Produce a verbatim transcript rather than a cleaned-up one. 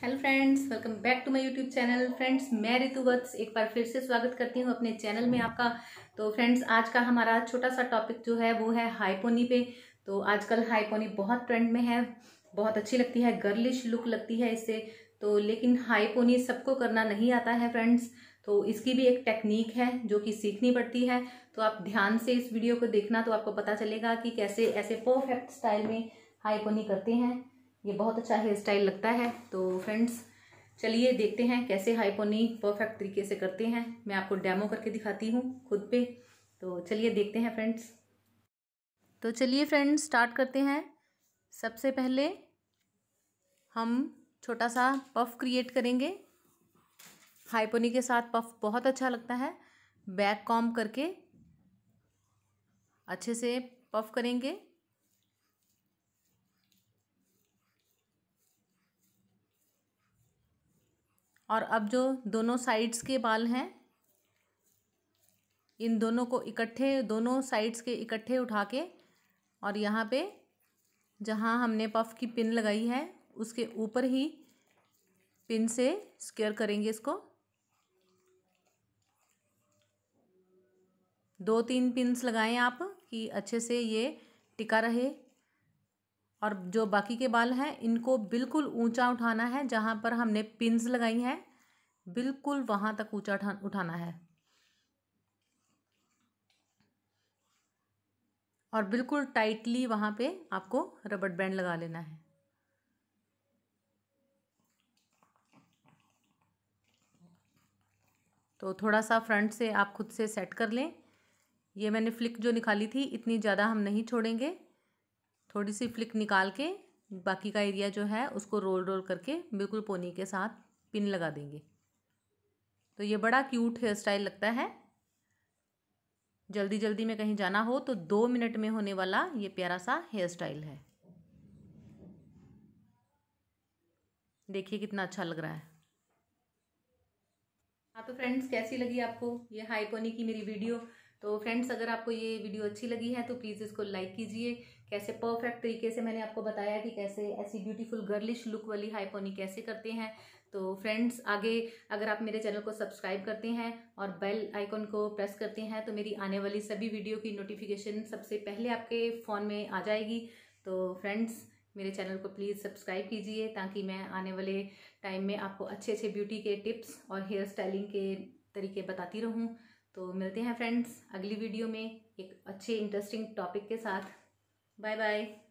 Hello friends, welcome back to my YouTube channel. Friends, मैं ऋतु वत्स एक बार फिर से स्वागत करती हूँ अपने चैनल में आपका। तो फ्रेंड्स, आज का हमारा छोटा सा टॉपिक जो है वो है हाई पोनी पे। तो आजकल हाई पोनी बहुत ट्रेंड में है, बहुत अच्छी लगती है, गर्लिश लुक लगती है इससे। तो लेकिन हाई पोनी सबको करना नहीं आता है फ्रेंड्स, तो इसकी भी एक टेक्निक है जो कि सीखनी पड़ती है। तो आप ध्यान से इस वीडियो को देखना, तो आपको पता चलेगा कि कैसे ऐसे परफेक्ट स्टाइल में हाई पोनी करते हैं। ये बहुत अच्छा हेयर स्टाइल लगता है। तो फ्रेंड्स, चलिए देखते हैं कैसे हाई पोनी परफेक्ट तरीके से करते हैं। मैं आपको डेमो करके दिखाती हूँ खुद पे। तो चलिए देखते हैं फ्रेंड्स। तो चलिए फ्रेंड्स, स्टार्ट करते हैं। सबसे पहले हम छोटा सा पफ क्रिएट करेंगे। हाई पोनी के साथ पफ बहुत अच्छा लगता है। बैक कॉम्ब करके अच्छे से पफ करेंगे। और अब जो दोनों साइड्स के बाल हैं, इन दोनों को इकट्ठे, दोनों साइड्स के इकट्ठे उठा के, और यहाँ पे जहाँ हमने पफ की पिन लगाई है उसके ऊपर ही पिन से स्क्वेयर करेंगे इसको। दो तीन पिन्स लगाएं आप कि अच्छे से ये टिका रहे। और जो बाकी के बाल हैं इनको बिल्कुल ऊंचा उठाना है, जहाँ पर हमने पिन्स लगाई हैं बिल्कुल वहाँ तक ऊंचा उठा उठाना है और बिल्कुल टाइटली वहाँ पे आपको रबड़ बैंड लगा लेना है। तो थोड़ा सा फ्रंट से आप खुद से सेट कर लें। ये मैंने फ्लिक जो निकाली थी, इतनी ज़्यादा हम नहीं छोड़ेंगे, थोड़ी सी फ्लिक निकाल के बाकी का एरिया जो है उसको रोल रोल करके बिल्कुल पोनी के साथ पिन लगा देंगे। तो ये बड़ा क्यूट हेयर स्टाइल लगता है। जल्दी जल्दी में कहीं जाना हो तो दो मिनट में होने वाला ये प्यारा सा हेयर स्टाइल है। देखिए कितना अच्छा लग रहा है। हाँ, तो फ्रेंड्स, कैसी लगी आपको ये हाई पोनी की मेरी वीडियो? तो फ्रेंड्स, अगर आपको ये वीडियो अच्छी लगी है तो प्लीज़ इसको लाइक कीजिए। कैसे परफेक्ट तरीके से मैंने आपको बताया कि कैसे ऐसी ब्यूटीफुल गर्लिश लुक वाली हाई पोनी कैसे करते हैं। तो फ्रेंड्स, आगे अगर आप मेरे चैनल को सब्सक्राइब करते हैं और बेल आइकन को प्रेस करते हैं तो मेरी आने वाली सभी वीडियो की नोटिफिकेशन सबसे पहले आपके फ़ोन में आ जाएगी। तो फ्रेंड्स, मेरे चैनल को प्लीज़ सब्सक्राइब कीजिए ताकि मैं आने वाले टाइम में आपको अच्छे अच्छे ब्यूटी के टिप्स और हेयर स्टाइलिंग के तरीके बताती रहूं। तो मिलते हैं फ्रेंड्स अगली वीडियो में एक अच्छे इंटरेस्टिंग टॉपिक के साथ। Bye bye.